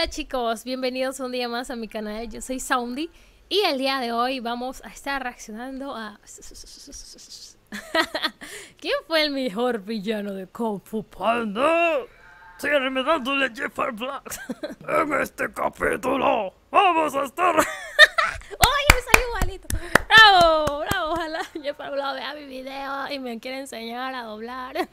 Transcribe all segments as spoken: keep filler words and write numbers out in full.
Hola chicos, bienvenidos un día más a mi canal. Yo soy Soundy y el día de hoy vamos a estar reaccionando a... ¿Quién fue el mejor villano de Kung Fu Panda? Síganme dándole Jeffar Vlogs. En este capítulo vamos a estar... ¡Oye, me salió igualito! ¡Bravo! ¡Bravo! Ojalá Jeffar Vlogs vea mi video y me quiera enseñar a doblar.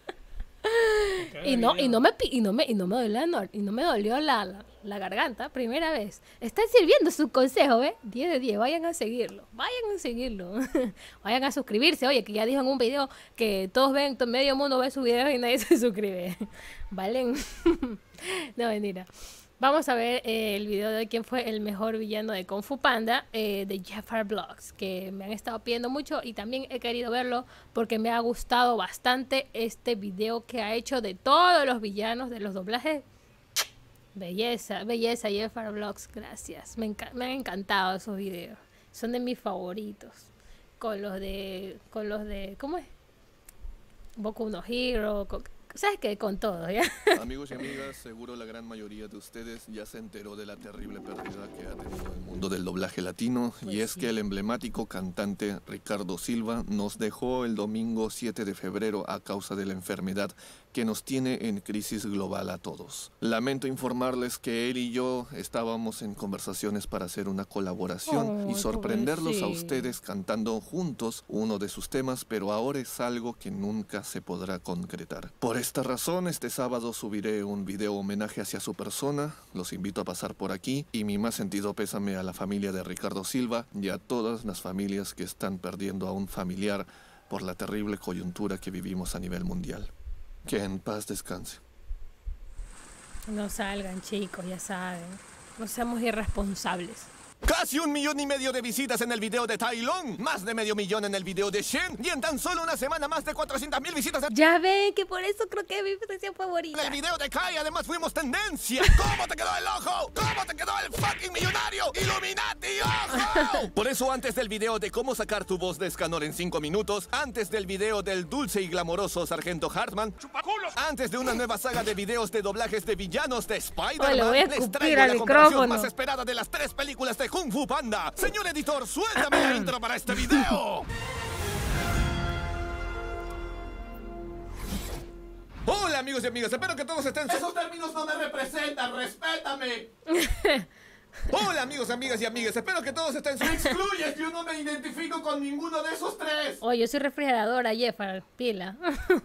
Y no, y no me y no me y no me dolió, y no me dolió la, la, la garganta, primera vez. Están sirviendo su consejo, ¿ves? diez de diez, vayan a seguirlo, vayan a seguirlo. Vayan a suscribirse, oye, que ya dijo en un video que todos ven, medio mundo ve su video y nadie se suscribe. ¿Valen? No, mentira. Vamos a ver eh, el video de quién fue el mejor villano de Kung Fu Panda, eh, de Jeffar Vlogs, que me han estado pidiendo mucho y también he querido verlo porque me ha gustado bastante este video que ha hecho de todos los villanos de los doblajes. Belleza, belleza Jeffar Vlogs, gracias. Me, me han encantado esos videos, son de mis favoritos. Con los de, con los de, ¿cómo es? Boku no Hero, con, ¿sabes qué? Con todo, ¿ya? Amigos y amigas, seguro la gran mayoría de ustedes ya se enteró de la terrible pérdida que ha tenido el mundo del doblaje latino. Pues y es sí. que el emblemático cantante Ricardo Silva nos dejó el domingo siete de febrero a causa de la enfermedad que nos tiene en crisis global a todos. Lamento informarles que él y yo estábamos en conversaciones para hacer una colaboración oh, y sorprenderlos sí. a ustedes cantando juntos uno de sus temas, pero ahora es algo que nunca se podrá concretar. Por esta razón, este sábado subiré un video homenaje hacia su persona. Los invito a pasar por aquí y mi más sentido pésame a la familia de Ricardo Silva y a todas las familias que están perdiendo a un familiar por la terrible coyuntura que vivimos a nivel mundial. Que en paz descanse. No salgan, chicos, ya saben. No seamos irresponsables. Casi un millón y medio de visitas en el video de Tai Lung, más de medio millón en el video de Shen, y en tan solo una semana más de cuatrocientas mil visitas en... Ya ven que por eso creo que es mi sección favorita. En el video de Kai además fuimos tendencia. ¿Cómo te quedó el ojo? ¿Cómo te quedó el fucking millonario? ¡Illuminati, ojo! Por eso antes del video de cómo sacar tu voz de Escanor en cinco minutos, antes del video del dulce y glamoroso Sargento Hartman, antes de una nueva saga de videos de doblajes de villanos de Spider-Man, les traigo la comparación más esperada de las tres películas de Kung Fu Panda. Señor editor, suéltame la intro para este video. Hola amigos y amigas, espero que todos estén... Esos términos no me representan, respétame. Hola amigos, amigas y amigas, espero que todos estén... Me excluyes, yo no me identifico con ninguno de esos tres. Oye, yo soy refrigeradora, Jeffar, pila.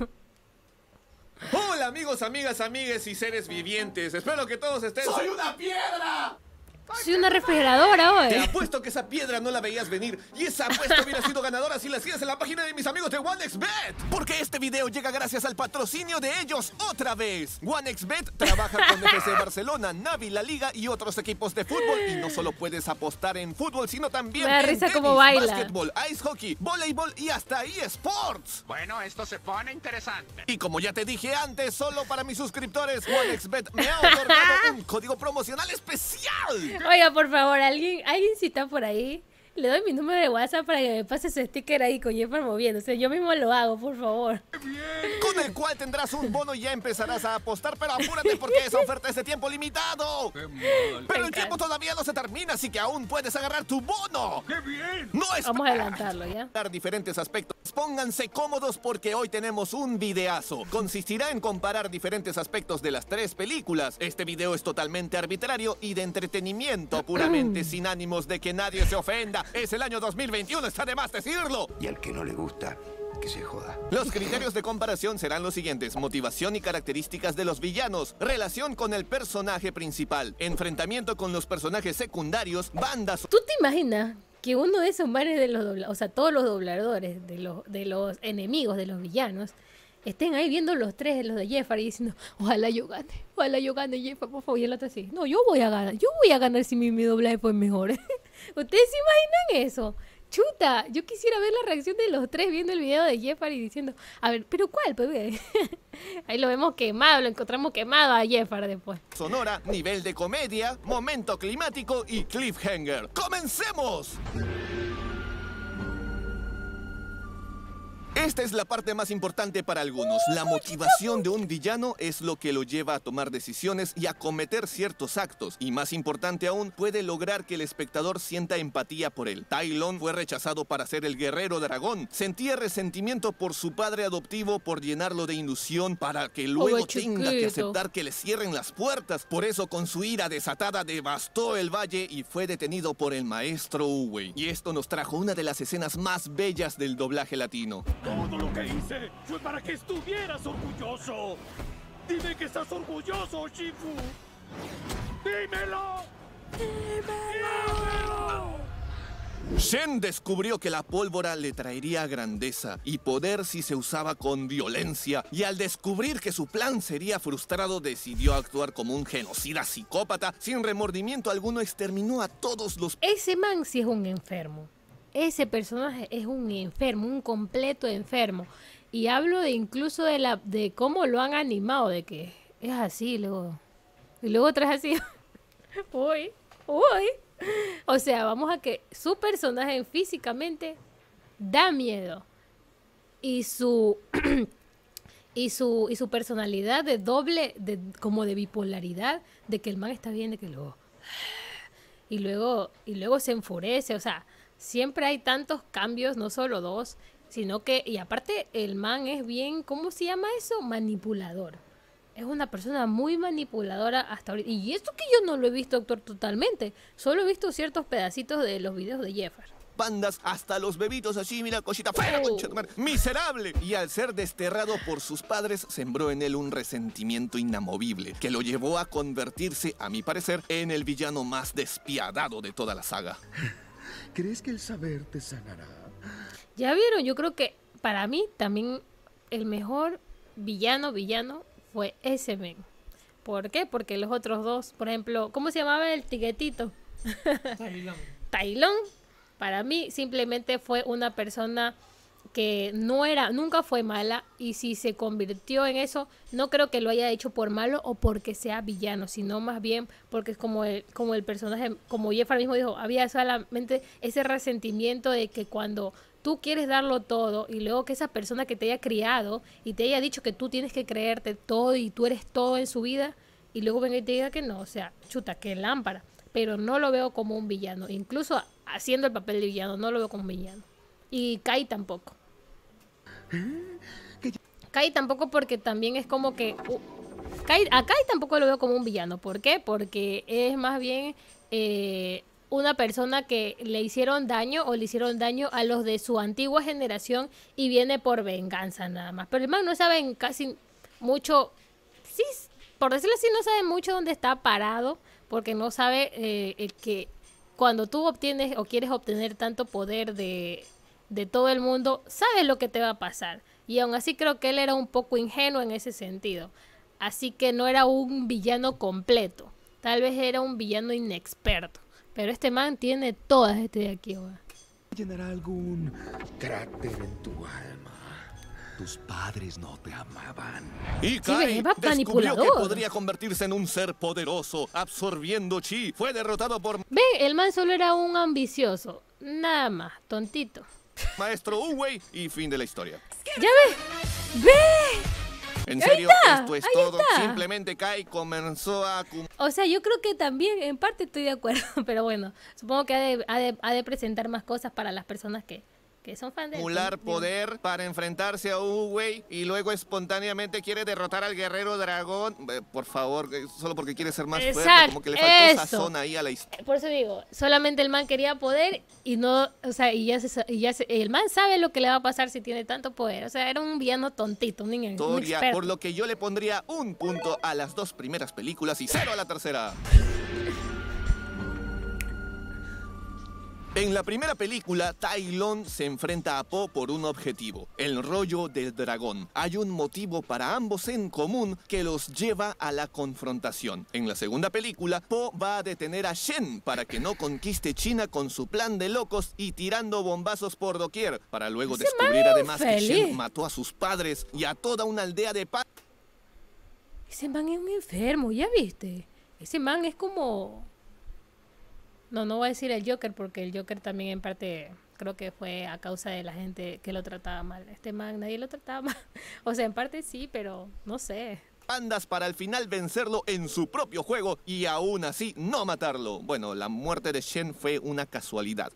Hola amigos, amigas, amigues y seres vivientes, espero que todos estén... ¡Soy una piedra! Soy una refrigeradora hoy. Te apuesto que esa piedra no la veías venir. Y esa apuesta hubiera sido ganadora si la hacías en la página de mis amigos de OneXBet. Porque este video llega gracias al patrocinio de ellos otra vez. OneXBet trabaja con F C Barcelona, Navi, La Liga y otros equipos de fútbol. Y no solo puedes apostar en fútbol, sino también Me da en risa tenis, cómo baila. básquetbol, ice hockey, voleibol y hasta eSports. Bueno, esto se pone interesante. Y como ya te dije antes, solo para mis suscriptores, OneXBet me ha otorgado un código promocional especial. Oiga, por favor, alguien, alguien si está por ahí, le doy mi número de WhatsApp para que me pase su sticker ahí con Jeffar moviéndose. Yo mismo lo hago, por favor. Con el cual tendrás un bono y ya empezarás a apostar, pero apúrate porque esa oferta es de tiempo limitado. Pero el tiempo todavía no se termina, así que aún puedes agarrar tu bono. ¡Qué bien! No es Vamos a adelantarlo, ¿ya? Diferentes aspectos. Pónganse cómodos porque hoy tenemos un videazo. Consistirá en comparar diferentes aspectos de las tres películas. Este video es totalmente arbitrario y de entretenimiento puramente, sin ánimos de que nadie se ofenda. Es el año dos mil veintiuno, está de más decirlo. Y al que no le gusta, que se joda. Los criterios de comparación serán los siguientes: motivación y características de los villanos, relación con el personaje principal, enfrentamiento con los personajes secundarios, bandas... ¿Tú te imaginas que uno de esos manes de los dobladores, o sea, todos los dobladores de los, de los enemigos, de los villanos, estén ahí viendo los tres, los de Jeffar, y diciendo, ojalá yo gane, ojalá yo gane, Jeffar, por favor? Y el otro así, no, yo voy a ganar, yo voy a ganar si mi, mi doblaje fue mejor. ¿Ustedes se imaginan eso? Chuta, yo quisiera ver la reacción de los tres viendo el video de Jeffar y diciendo, a ver, ¿pero cuál, bebé? Ahí lo vemos quemado, lo encontramos quemado a Jeffar después. Sonora, nivel de comedia, momento climático y cliffhanger. ¡Comencemos! Esta es la parte más importante para algunos. La motivación de un villano es lo que lo lleva a tomar decisiones y a cometer ciertos actos. Y más importante aún, puede lograr que el espectador sienta empatía por él. Tai Lung fue rechazado para ser el guerrero dragón. Sentía resentimiento por su padre adoptivo por llenarlo de ilusión para que luego Oh, tenga que chiquito. aceptar que le cierren las puertas. Por eso, con su ira desatada, devastó el valle y fue detenido por el maestro Uwei. Y esto nos trajo una de las escenas más bellas del doblaje latino. Todo lo que hice fue para que estuvieras orgulloso. Dime que estás orgulloso, Shifu. ¡Dímelo! ¡Dímelo! Shen descubrió que la pólvora le traería grandeza y poder si se usaba con violencia, y al descubrir que su plan sería frustrado decidió actuar como un genocida psicópata. Sin remordimiento alguno exterminó a todos los... Ese man sí es un enfermo. Ese personaje es un enfermo, un completo enfermo. Y hablo de incluso de la de cómo lo han animado, de que es así, luego y luego traes así. Uy, uy. O sea, vamos a que su personaje físicamente da miedo. Y su y su y su personalidad de doble, de como de bipolaridad, de que el man está bien, de que luego y luego y luego se enfurece, o sea, siempre hay tantos cambios, no solo dos, sino que, y aparte el man es bien, ¿cómo se llama eso? Manipulador. Es una persona muy manipuladora hasta ahorita. Y esto que yo no lo he visto actuar totalmente, solo he visto ciertos pedacitos de los videos de Jeffar. Pandas, hasta los bebitos así, mira, cosita fea, Oh. concha de madre, miserable. Y al ser desterrado por sus padres, sembró en él un resentimiento inamovible que lo llevó a convertirse, a mi parecer, en el villano más despiadado de toda la saga. ¿Crees que el saber te sanará? Ya vieron, yo creo que para mí también el mejor villano, villano fue ese men. ¿Por qué? Porque los otros dos, por ejemplo, ¿cómo se llamaba el tiguetito? Tai Lung. Para mí simplemente fue una persona que no era, nunca fue mala, y si se convirtió en eso, no creo que lo haya hecho por malo o porque sea villano, sino más bien porque es como el, como el personaje, como Jeffar mismo dijo, había solamente ese resentimiento de que cuando tú quieres darlo todo y luego que esa persona que te haya criado y te haya dicho que tú tienes que creerte todo y tú eres todo en su vida, y luego venga y te diga que no, o sea, chuta, que lámpara. Pero no lo veo como un villano, incluso haciendo el papel de villano, no lo veo como un villano. Y Kai tampoco. Kai tampoco, porque también es como que... Uh, Kai, a Kai tampoco lo veo como un villano. ¿Por qué? Porque es más bien eh, una persona que le hicieron daño o le hicieron daño a los de su antigua generación y viene por venganza nada más. Pero el man no sabe casi mucho... Sí, por decirlo así, no sabe mucho dónde está parado, porque no sabe eh, el que cuando tú obtienes o quieres obtener tanto poder de, de todo el mundo, sabes lo que te va a pasar. Y aún así creo que él era un poco ingenuo en ese sentido. Así que no era un villano completo. Tal vez era un villano inexperto. Pero este man tiene todas este de aquí ahora. ¿Llenará algún cráter en tu alma? Tus padres no te amaban. Y Kai ¿verdad? descubrió Manipulador. que podría convertirse en un ser poderoso, absorbiendo chi. Fue derrotado por Ve, el man solo era un ambicioso. Nada más, tontito. Maestro Uwei y fin de la historia. ¿Ya ves? ¡Ve! En Ahí serio, está, esto es ahí todo. está. Simplemente Kai comenzó a acumular O sea, yo creo que también en parte estoy de acuerdo, pero bueno, supongo que ha de, ha de, ha de presentar más cosas para las personas que, que son fans de él. acumular Digo, poder para enfrentarse a Uwei y luego espontáneamente quiere derrotar al guerrero dragón. Eh, por favor, eh, solo porque quiere ser más fuerte, Exacto, como que le faltó eso. sazón ahí a la historia. Por eso digo, solamente el man quería poder y no, o sea, y ya, se, y ya se, el man sabe lo que le va a pasar si tiene tanto poder. O sea, era un villano tontito, un, in- un experto. Por lo que yo le pondría un punto a las dos primeras películas y cero a la tercera. En la primera película, Tai Lung se enfrenta a Po por un objetivo, el rollo del dragón. Hay un motivo para ambos en común que los lleva a la confrontación. En la segunda película, Po va a detener a Shen para que no conquiste China con su plan de locos y tirando bombazos por doquier, para luego Ese descubrir man es además que feliz. Shen mató a sus padres y a toda una aldea de pa... Ese man es un enfermo, ¿ya viste? Ese man es como... No, no voy a decir el Joker porque el Joker también en parte creo que fue a causa de la gente que lo trataba mal. Este man, nadie lo trataba mal. O sea, en parte sí, pero no sé. Bandas para al final vencerlo en su propio juego y aún así no matarlo. Bueno, la muerte de Shen fue una casualidad.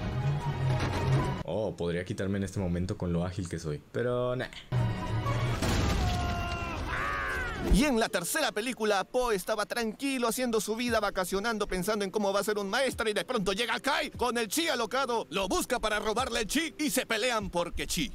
Oh, podría quitarme en este momento con lo ágil que soy, pero nah. Y en la tercera película, Po estaba tranquilo haciendo su vida, vacacionando, pensando en cómo va a ser un maestro, y de pronto llega Kai con el chi alocado, lo busca para robarle el chi y se pelean porque chi.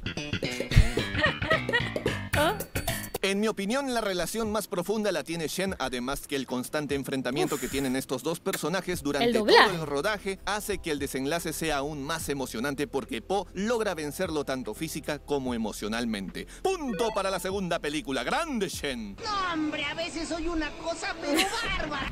En mi opinión, la relación más profunda la tiene Shen, además que el constante enfrentamiento Uf. que tienen estos dos personajes durante todo el rodaje hace que el desenlace sea aún más emocionante porque Po logra vencerlo tanto física como emocionalmente. Punto para la segunda película. ¡Grande, Shen! No, hombre, a veces soy una cosa pero bárbara.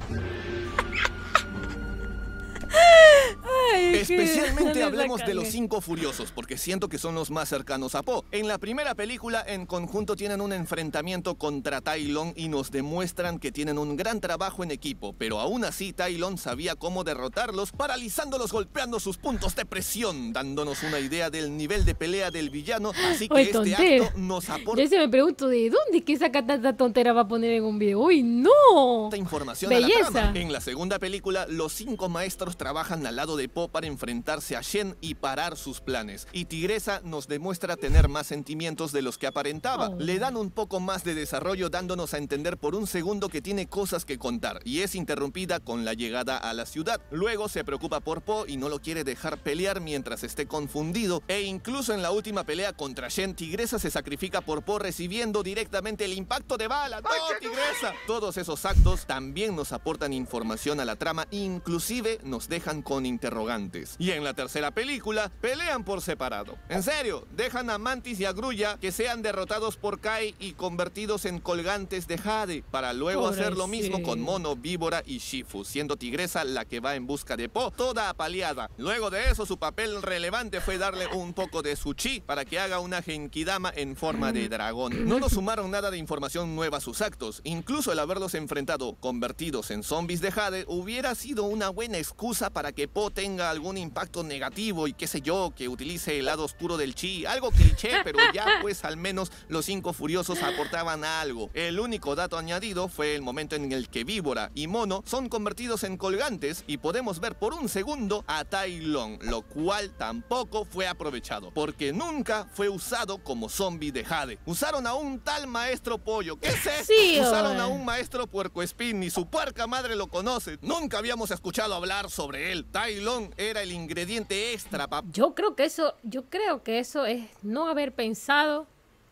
Ay, Especialmente hablemos de los cinco furiosos, porque siento que son los más cercanos a Po. En la primera película, en conjunto tienen un enfrentamiento contra Tai Lung y nos demuestran que tienen un gran trabajo en equipo, pero aún así Tai Lung sabía cómo derrotarlos, paralizándolos, golpeando sus puntos de presión, dándonos una idea del nivel de pelea del villano, así que Oye, este tontera. acto nos aporta... Yo se me pregunto, ¿de dónde es que saca tanta tontera va a poner en un video? ¡Uy, no! Información Belleza. A la trama. En la segunda película, los cinco maestros trabajan al lado de Po para enfrentarse a Shen y parar sus planes. Y Tigresa nos demuestra tener más sentimientos de los que aparentaba. Oh. Le dan un poco más de desarrollo, dándonos a entender por un segundo que tiene cosas que contar, y es interrumpida con la llegada a la ciudad. Luego se preocupa por Po y no lo quiere dejar pelear mientras esté confundido. E incluso en la última pelea contra Shen, Tigresa se sacrifica por Po, recibiendo directamente el impacto de bala. ¡No, Tigresa! Todos esos actos también nos aportan información a la trama, inclusive nos dejan con interrogantes. Y en la tercera película, pelean por separado. En serio, dejan a Mantis y a Grulla que sean derrotados por Kai y convertidos en colgantes de Jade, para luego Pobre hacer lo sí. mismo con Mono, Víbora y Shifu, siendo Tigresa la que va en busca de Po, toda apaleada. Luego de eso, su papel relevante fue darle un poco de su chi para que haga una Genkidama en forma de dragón. No nos sumaron nada de información nueva a sus actos. Incluso el haberlos enfrentado convertidos en zombies de Jade hubiera sido una buena excusa para que Po tenga algún impacto negativo y qué sé yo, que utilice el lado oscuro del chi, algo cliché, pero ya pues al menos los cinco furiosos aportaban algo. El único dato añadido fue el momento en el que Víbora y Mono son convertidos en colgantes y podemos ver por un segundo a Tai Lung, lo cual tampoco fue aprovechado, porque nunca fue usado como zombie de Jade. Usaron a un tal maestro pollo, ¿qué es esto? Sí, Usaron oye. a un maestro puercoespín, ni su puerca madre lo conoce. Nunca habíamos escuchado hablar sobre él. Tai Lung era el ingrediente extra, papá. Yo creo que eso, yo creo que eso es no haber pensado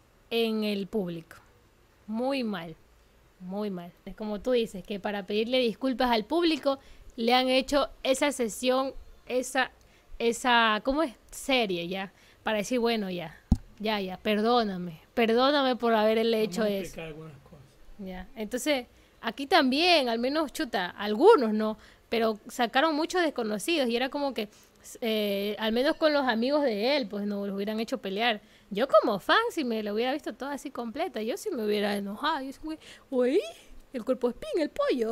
en el público. Muy mal, muy mal. Es como tú dices, que para pedirle disculpas al público le han hecho esa sesión, esa, esa, ¿cómo es? Serie ya, para decir, bueno, ya, ya, ya, perdóname, perdóname por haberle hecho Vamos a eso. explicar algunas cosas. Ya, entonces, aquí también, al menos, chuta, algunos no, pero sacaron muchos desconocidos y era como que, eh, al menos con los amigos de él, pues no los hubieran hecho pelear. Yo como fan, si me lo hubiera visto toda así completa, yo sí me hubiera enojado. Yo sí, uy, el cuerpo espín, el pollo.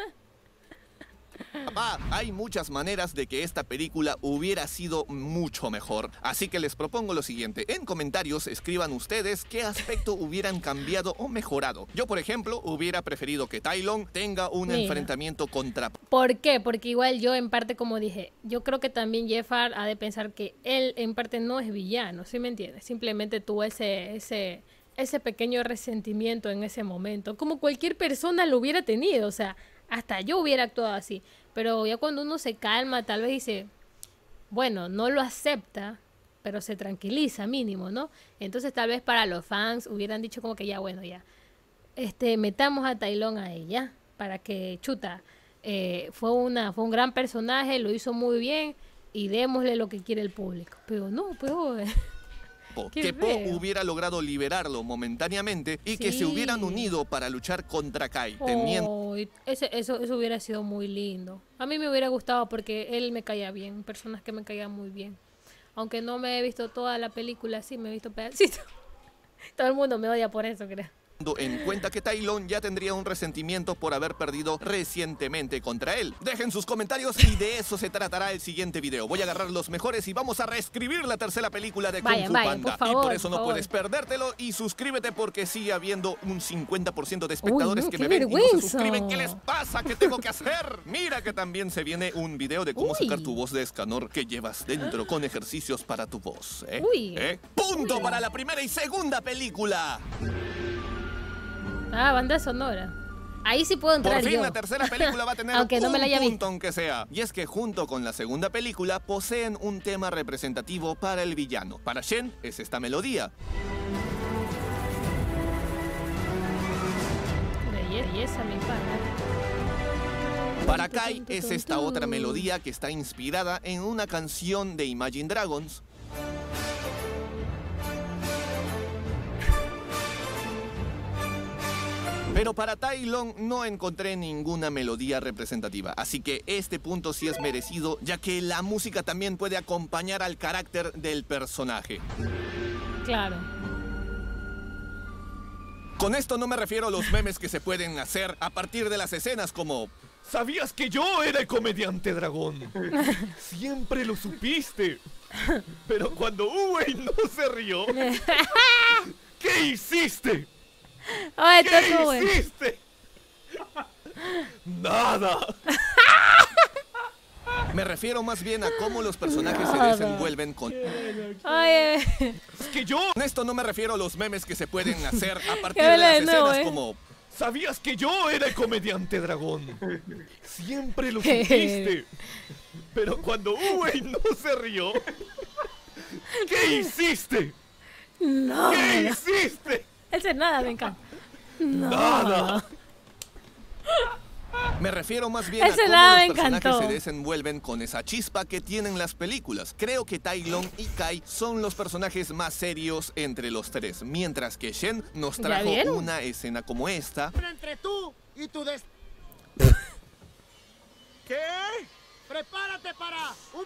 Papá, hay muchas maneras de que esta película hubiera sido mucho mejor. Así que les propongo lo siguiente. En comentarios escriban ustedes qué aspecto hubieran cambiado o mejorado. Yo, por ejemplo, hubiera preferido que Tai Lung tenga un Mira. enfrentamiento contra... ¿Por qué? Porque igual yo en parte, como dije, yo creo que también Jeffar ha de pensar que él en parte no es villano, ¿sí me entiendes? Simplemente tuvo ese, ese, ese pequeño resentimiento en ese momento, como cualquier persona lo hubiera tenido, o sea, hasta yo hubiera actuado así. Pero ya cuando uno se calma, tal vez dice, bueno, no lo acepta, pero se tranquiliza mínimo, ¿no? Entonces tal vez para los fans hubieran dicho como que ya, bueno, ya, este, metamos a Tai Lung a ella, para que, chuta, eh, fue, una, fue un gran personaje, lo hizo muy bien, y démosle lo que quiere el público. Pero no, pero... Qué que Po feo. hubiera logrado liberarlo momentáneamente y que Sí. se hubieran unido para luchar contra Kai, teniendo... Oh, ese, eso, eso hubiera sido muy lindo. A mí me hubiera gustado porque él me caía bien, personas que me caían muy bien. Aunque no me he visto toda la película, sí me he visto pedacitos. Todo el mundo me odia por eso, creo. en cuenta que Tai Lung ya tendría un resentimiento por haber perdido recientemente contra él. Dejen sus comentarios y de eso se tratará el siguiente video. Voy a agarrar los mejores y vamos a reescribir la tercera película de Vaya, Kung Fu vaya, Panda. por favor, y por eso no por favor. puedes perdértelo y suscríbete porque sigue habiendo un cincuenta por ciento de espectadores Uy, no, que qué me ven y no se vergüenza. suscriben. ¿Qué les pasa? ¿Qué tengo que hacer? Mira que también se viene un video de cómo Uy. sacar tu voz de Escanor que llevas dentro con ejercicios para tu voz. ¿eh? Uy. ¿Eh? Punto para la primera y segunda película. Ah, banda sonora. Ahí sí puedo entrar Por fin yo. la tercera película va a tener Aunque no me la haya un visto. punto aunque sea. Y es que junto con la segunda película poseen un tema representativo para el villano. Para Shen es esta melodía. Belleza, mi pana. Para Kai es esta otra melodía que está inspirada en una canción de Imagine Dragons. Pero para Tai Lung no encontré ninguna melodía representativa, así que este punto sí es merecido, ya que la música también puede acompañar al carácter del personaje. Claro. Con esto no me refiero a los memes que se pueden hacer a partir de las escenas como... ¿Sabías que yo era el comediante dragón? Siempre lo supiste. Pero cuando Uwei no se rió, ¿qué hiciste? Ay, ¿Qué esto es bueno. hiciste? Nada. Me refiero más bien a cómo los personajes se desenvuelven con... Ay, eh. Es que yo... Con esto no me refiero a los memes que se pueden hacer a partir Que de habla las de nuevo, escenas eh. como... ¿Sabías que yo era el comediante dragón? Siempre lo supiste. Pero cuando Uwei no se rió, ¿qué hiciste? No. ¿Qué hiciste? Ese nada, me encanta. Nada. Me refiero más bien a Ese cómo nada los me personajes encantó. se desenvuelven con esa chispa que tienen las películas. Creo que Tai Lung y Kai son los personajes más serios entre los tres, mientras que Shen nos ¿Ya trajo vieron? una escena como esta. Entre tú y tu des... ¿Qué? Prepárate para un...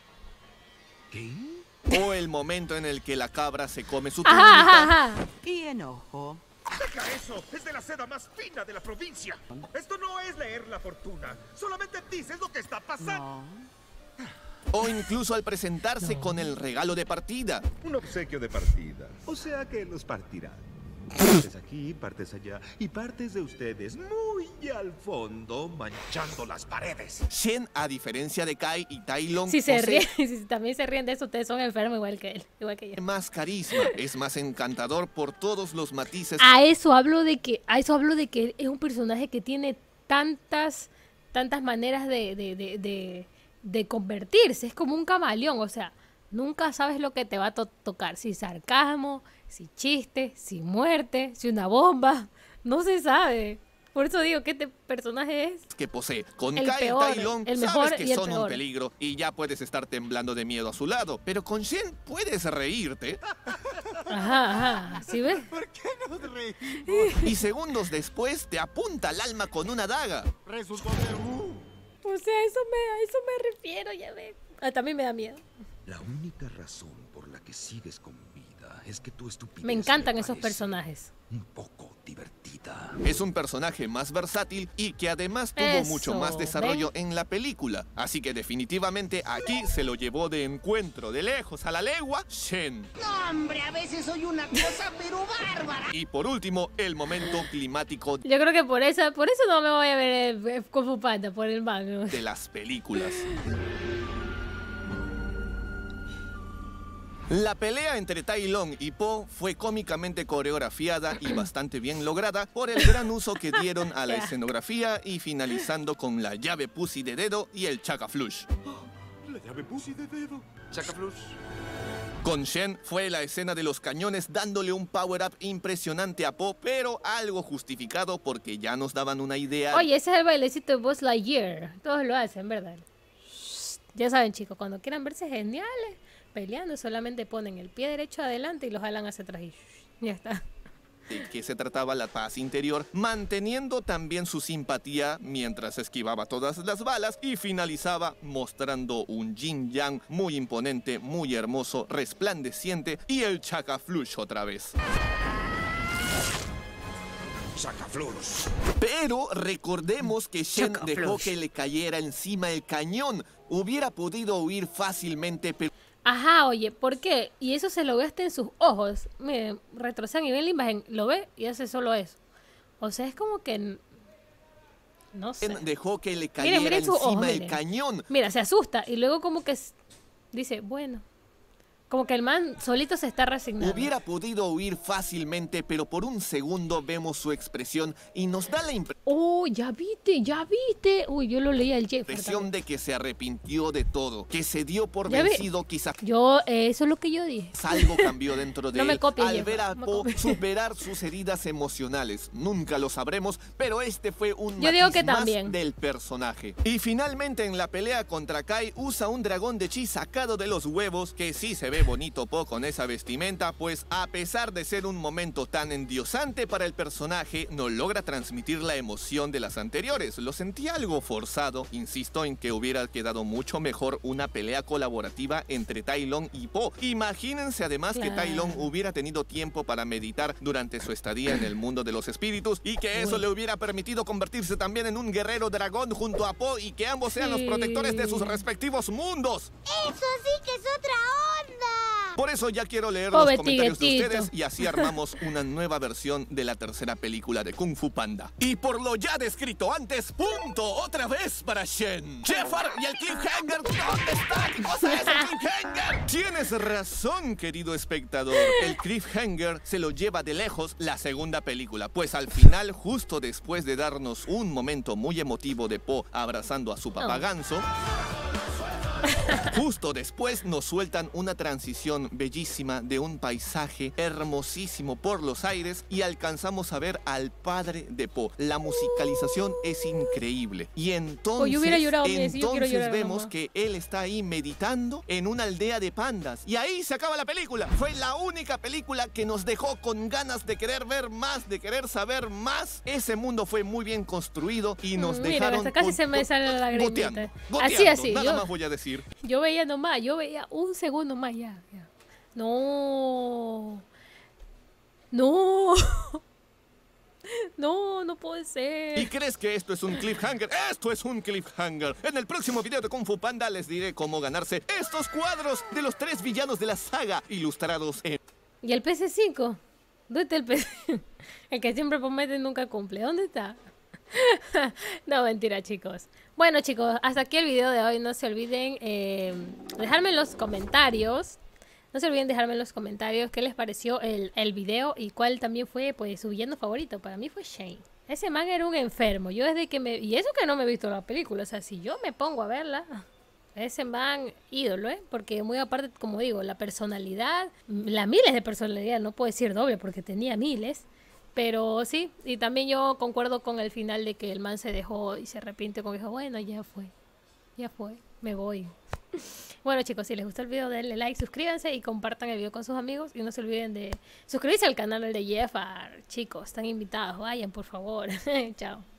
¿Qué? O el momento en el que la cabra se come su Ajá, túnica. ajá, ajá. Y enojo. ¡Deja eso! ¡Es de la seda más fina de la provincia! Esto no es leer la fortuna. Solamente dices lo que está pasando. No. O incluso al presentarse con el regalo de partida. Un obsequio de partida. O sea que los partirán. Partes aquí, partes allá y partes de ustedes muy al fondo manchando las paredes. Shen, a diferencia de Kai y Tai Lung, Si se posee ríen, si también se ríen de eso, ustedes son enfermos igual que él, igual que yo. más carisma, es más encantador por todos los matices. A eso hablo de que, a eso hablo de que es un personaje que tiene tantas, tantas maneras de, de, de, de, de convertirse. Es como un camaleón, o sea, nunca sabes lo que te va a to- tocar. Si sarcasmo, si chiste, si muerte, si una bomba. No se sabe. Por eso digo que este personaje es... que posee. Con El Kai peor, y Tai Lung el sabes mejor que y el son un peor. peligro y ya puedes estar temblando de miedo a su lado. Pero con Shen puedes reírte Ajá, ajá. ¿Sí ves? ¿Por qué nos reímos? y segundos después te apunta el alma con una daga. Resultó ser... Uh, O sea, eso me, a eso me refiero, ya ves. Ah, también me da miedo. La única razón por la que sigues con vida es que tu estupidez Me encantan me esos parece personajes. un poco divertida. Es un personaje más versátil y que además tuvo Eso, mucho más desarrollo en la película. Así que definitivamente aquí se lo llevó de encuentro, de lejos a la legua, Shen. no, hombre, a veces soy una cosa pero bárbara. Y por último, el momento climático Yo creo que por eso, por eso no me voy a ver el, el Kung Fu Panda, por el manga. de las películas. La pelea entre Tai Lung y Po fue cómicamente coreografiada y bastante bien lograda por el gran uso que dieron a la escenografía y finalizando con la llave pussy de dedo y el Chaka Flush. La llave pussy de dedo. Chacaflus. Con Shen fue la escena de los cañones dándole un power-up impresionante a Po, pero algo justificado porque ya nos daban una idea. Oye, ese es el bailecito de Buzz Lightyear. Todos lo hacen, ¿verdad? Ya saben, chicos, cuando quieran verse geniales peleando, solamente ponen el pie derecho adelante y lo jalan hacia atrás y ya está. De que se trataba la paz interior, manteniendo también su simpatía mientras esquivaba todas las balas y finalizaba mostrando un yin yang muy imponente, muy hermoso, resplandeciente y el Chaka Flush otra vez. Sacaflus. Pero recordemos que Shen Choca dejó flush. que le cayera encima el cañón. Hubiera podido huir fácilmente, pero Ajá, oye, ¿por qué? Y eso se lo ve hasta en sus ojos. Miren, retrocedan y ven la imagen, lo ve y hace solo eso. O sea, es como que... No sé. Shen dejó que le Miren, cayera miren sus encima ojos, el miren. cañón. Mira, se asusta y luego como que s- dice, bueno. Como que el man solito se está resignando. Hubiera podido huir fácilmente, pero por un segundo vemos su expresión y nos da la Oh, ya viste, ya viste. Uy, yo lo leí al Jeff. impresión de que se arrepintió de todo, que se dio por Ya ve- vencido, quizás Yo, eh, eso es lo que yo dije. algo cambió dentro de No me él copies, al Jeff, ver a no me Po copies. superar sus heridas emocionales. Nunca lo sabremos, pero este fue un Yo digo matiz que más también. del personaje. Y finalmente en la pelea contra Kai usa un dragón de chi sacado de los huevos, que sí se ve bonito Po con esa vestimenta, pues a pesar de ser un momento tan endiosante para el personaje, no logra transmitir la emoción de las anteriores. Lo sentí algo forzado. Insisto en que hubiera quedado mucho mejor una pelea colaborativa entre Tai Lung y Po. Imagínense además que Tai Lung Claro. hubiera tenido tiempo para meditar durante su estadía en el mundo de los espíritus y que eso Uy. le hubiera permitido convertirse también en un guerrero dragón junto a Po y que ambos sean los Sí. protectores de sus respectivos mundos. Eso sí que es otra onda. Por eso ya quiero leer Pobre los comentarios de tiguetito. ustedes y así armamos una nueva versión de la tercera película de Kung Fu Panda. Y por lo ya descrito antes, punto otra vez para Shen. Jeffar y el cliffhanger, ¿dónde está? ¿Qué cosa es el cliffhanger? Tienes razón, querido espectador. El cliffhanger se lo lleva de lejos la segunda película, pues al final, justo después de darnos un momento muy emotivo de Po abrazando a su papá Oh. ganso, justo después nos sueltan una transición bellísima de un paisaje hermosísimo por los aires y alcanzamos a ver al padre de Po. La musicalización es increíble. Y entonces, Oh, yo hubiera llorado, mire, sí, yo quiero entonces llorar, vemos mamá. que él está ahí meditando en una aldea de pandas. Y ahí se acaba la película. Fue la única película que nos dejó con ganas de querer ver más, de querer saber más. Ese mundo fue muy bien construido y nos Mm, mira, dejaron hasta casi con- se me sale la lagrimita. goteando, Así, goteando, así, nada yo- más voy a decir. Yo veía nomás, yo veía un segundo más ya. ya. No. No. No, no puede ¿Y ser. crees que esto es un cliffhanger? ¡Esto es un cliffhanger! En el próximo video de Kung Fu Panda les diré cómo ganarse estos cuadros de los tres villanos de la saga ilustrados en... ¿Y el P S cinco? ¿Dónde está el P S cinco? El que siempre promete y nunca cumple. ¿Dónde está? No, mentira, chicos. Bueno, chicos, hasta aquí el video de hoy. No se olviden eh, dejarme en los comentarios. No se olviden dejarme en los comentarios qué les pareció el, el video y cuál también fue pues su villano favorito. Para mí fue Shane. Ese man era un enfermo. Yo desde que me... Y eso que no me he visto la película. O sea, si yo me pongo a verla... Ese man ídolo, ¿eh? Porque muy aparte, como digo, la personalidad... La miles de personalidad. No puedo decir doble porque tenía miles. Pero sí, y también yo concuerdo con el final de que el man se dejó y se arrepiente con que dijo, bueno, ya fue, ya fue, me voy. Bueno, chicos, si les gustó el video, denle like, suscríbanse y compartan el video con sus amigos. Y no se olviden de suscribirse al canal de Jeffar. Chicos, están invitados, vayan por favor. Chao.